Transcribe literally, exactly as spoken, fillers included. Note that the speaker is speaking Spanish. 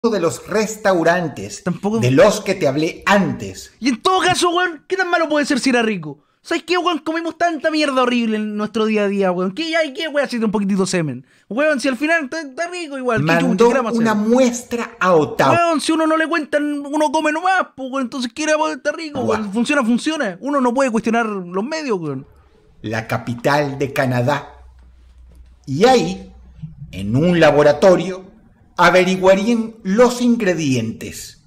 de los restaurantes, Tampoco... de los que te hablé antes. Y en todo caso, weón, ¿qué tan malo puede ser si era rico? ¿Sabes qué, weón? Comimos tanta mierda horrible en nuestro día a día, weón. ¿Qué hay? ¿Qué, weón? Hacer un poquitito semen. Weón, si al final está, está rico igual. Mandó una muestra a Ottawa. Weón, si uno no le cuentan, uno come nomás, pues, weón. Entonces, ¿qué era? Está rico, weón. Funciona, funciona. Uno no puede cuestionar los medios, weón. La capital de Canadá. Y ahí, en un laboratorio, averiguarían los ingredientes